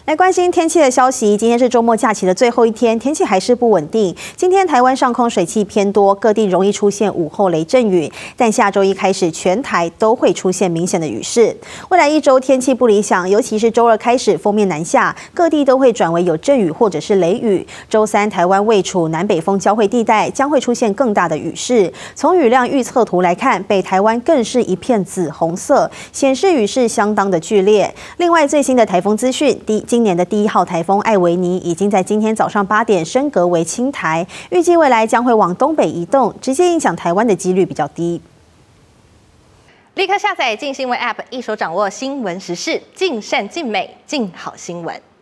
来关心天气的消息，今天是周末假期的最后一天，天气还是不稳定。今天台湾上空水汽偏多，各地容易出现午后雷阵雨，但下周一开始，全台都会出现明显的雨势。未来一周天气不理想，尤其是周二开始锋面南下，各地都会转为有阵雨或者是雷雨。周三台湾位处南北风交汇地带，将会出现更大的雨势。从雨量预测图来看，北台湾更是一片紫红色，显示雨势相当的剧烈。另外，最新的台风资讯，今年的第1号台风艾维尼已经在今天早上8点升格为轻台，预计未来将会往东北移动，直接影响台湾的几率比较低。 立刻下载镜新闻 App， 一手掌握新闻时事，尽善尽美，尽好新闻。